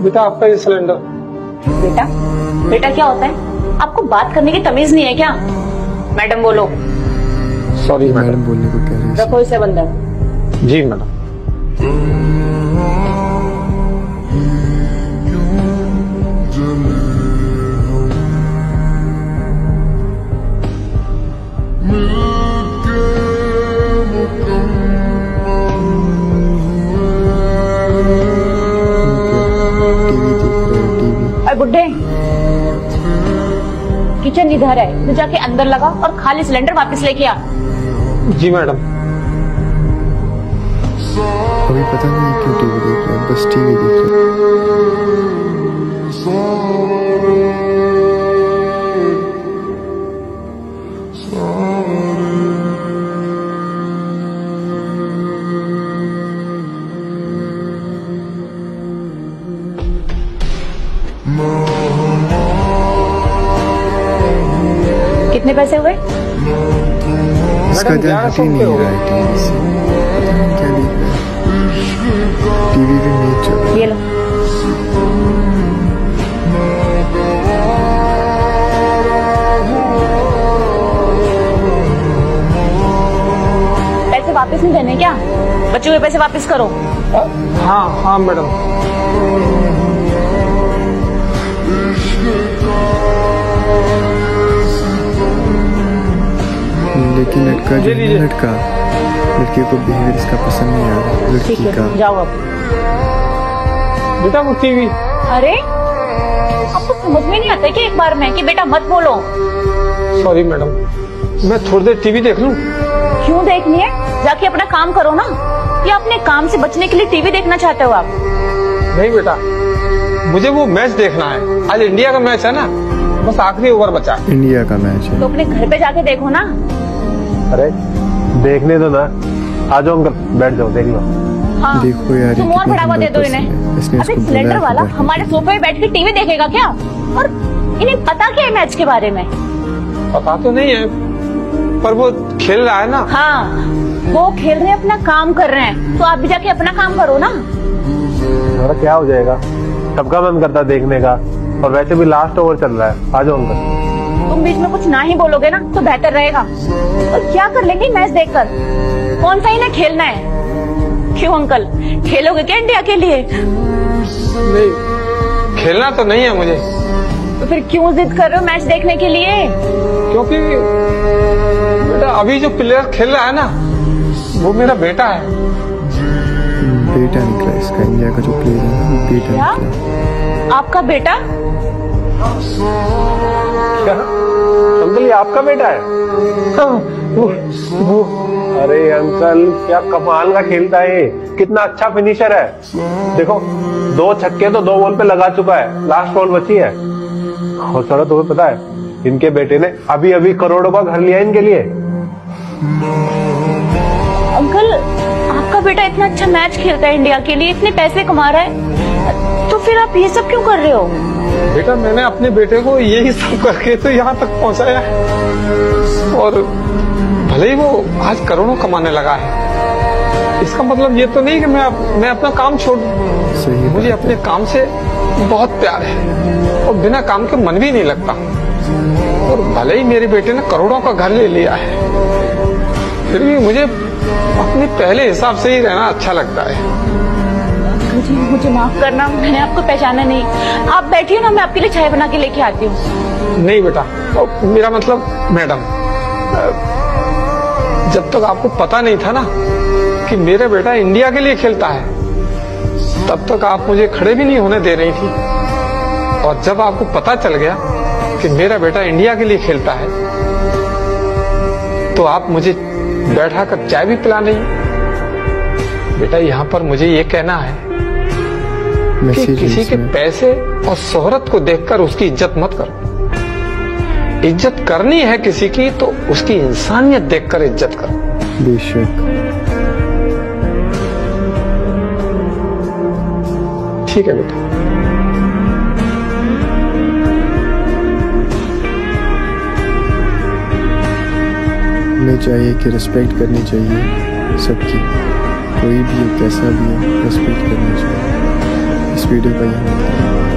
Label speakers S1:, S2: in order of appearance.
S1: बेटा आपका ये सिलेंडर।
S2: बेटा बेटा क्या होता है? आपको बात करने की तमीज नहीं है क्या? मैडम बोलो।
S1: सॉरी
S3: मैडम बोलने को कह रही है।
S2: रखो इसे बंदर।
S1: जी मैडम।
S2: अरे बुड्ढे, किचन इधर है, तो जाके अंदर लगा और खाली सिलेंडर वापस लेके आ।
S1: जी मैडम।
S3: अभी पता नहीं क्यों टीवी देख रहा है, बस टीवी देख रहा
S2: कितने पैसे हुए?
S3: इसका ध्यान हट ही नहीं रहा है टीवी से, पता नहीं क्या देख रहा है। टीवी भी नहीं चल रहा।
S2: ये लो। पैसे वापस नहीं देने क्या? बचे हुए पैसे वापस करो।
S1: हाँ हाँ मैडम।
S3: लेकिन लड़का जो है लड़के को बिहेवियर इसका पसंद नहीं आ रहा लड़की का।
S2: जाओ अब।
S1: बेटा वो टीवी।
S2: अरे आपको समझ में नहीं आता कि एक बार में कि बेटा मत बोलो।
S1: सॉरी मैडम, मैं थोड़ी देर टीवी देख लूं?
S2: क्यों देखनी है? जाके अपना काम करो ना। या अपने काम से बचने के लिए टीवी देखना चाहते हो आप?
S1: नहीं बेटा, मुझे वो मैच देखना है। आज इंडिया का मैच है ना, बस आखिरी ओवर बचा।
S3: इंडिया का मैच है
S2: तो अपने घर पे जाके देखो ना।
S4: अरे देखने दो ना, आ जाओ अंकल, बैठ जाओ, देख लो।
S2: हाँ,
S3: देखो यार,
S2: तुम और बढ़ावा दे दो इन्हें। अबे सिलेंडर वाला हमारे सोफे पे बैठ के टीवी देखेगा क्या? और इन्हें पता क्या है मैच के बारे में?
S1: पता तो नहीं है, पर वो खेल रहा है ना।
S2: हाँ, वो खेल रहे हैं, अपना काम कर रहे हैं, तो आप भी जाके अपना काम करो ना।
S4: थोड़ा क्या हो जाएगा, सबका मन करता है देखने का, और वैसे भी लास्ट ओवर चल रहा है। आ जाओ अंकल।
S2: तुम बीच में कुछ ना ही बोलोगे ना तो बेहतर रहेगा। और क्या कर लेंगे मैच देखकर? कौन सा इन्हें खेलना है? क्यों अंकल, खेलोगे क्या इंडिया के लिए?
S1: नहीं, खेलना तो नहीं है मुझे।
S2: तो फिर क्यों जिद कर रहे हो मैच देखने के लिए?
S1: क्योंकि बेटा अभी जो प्लेयर खेल रहा है ना, वो मेरा बेटा है।
S3: बेटा निकला इसका, इंडिया का जो प्लेयर है वो बेटा
S2: क्या?
S3: निकला।
S2: आपका बेटा?
S4: क्या अंकल, ये आपका बेटा है?
S1: हाँ, वो
S4: अरे अंकल, क्या कमाल का खेलता है ये, कितना अच्छा फिनिशर है। देखो 2 छक्के तो 2 बॉल पे लगा चुका है, लास्ट बॉल बची है। और सर तुम्हें पता है, इनके बेटे ने अभी अभी करोड़ों का घर लिया इनके लिए।
S2: अंकल, आपका बेटा इतना अच्छा मैच खेलता है इंडिया के लिए, इतने पैसे कमा रहा है, तो फिर आप ये सब क्यों कर रहे हो?
S1: बेटा मैंने अपने बेटे को यही सब करके तो यहाँ तक पहुँचाया है, और भले ही वो आज करोड़ों कमाने लगा है, इसका मतलब ये तो नहीं कि मैं अपना काम छोड़ दूं। मुझे अपने काम से बहुत प्यार है, और बिना काम के मन भी नहीं लगता। और भले ही मेरे बेटे ने करोड़ों का घर ले लिया है, फिर भी मुझे अपने पहले हिसाब से ही रहना अच्छा लगता है।
S2: जी मुझे माफ करना, मैंने आपको पहचाना नहीं। आप बैठिए ना, मैं आपके लिए चाय बना के लेके आती हूँ।
S1: नहीं बेटा, मेरा मतलब मैडम, जब तक आपको पता नहीं था ना कि मेरा बेटा इंडिया के लिए खेलता है, तब तक आप मुझे खड़े भी नहीं होने दे रही थी। और जब आपको पता चल गया कि मेरा बेटा इंडिया के लिए खेलता है, तो आप मुझे बैठा कर चाय भी पिला नहीं। बेटा यहाँ पर मुझे ये कहना है कि किसी के पैसे और शोहरत को देखकर उसकी इज्जत मत करो। इज्जत करनी है किसी की तो उसकी इंसानियत देखकर इज्जत करो।
S3: बेशक।
S1: ठीक है बेटा।
S3: हमें चाहिए कि रिस्पेक्ट करनी चाहिए सबकी, कोई भी हो कैसा भी हो, रिस्पेक्ट करनी चाहिए। इस वीडियो को यहाँ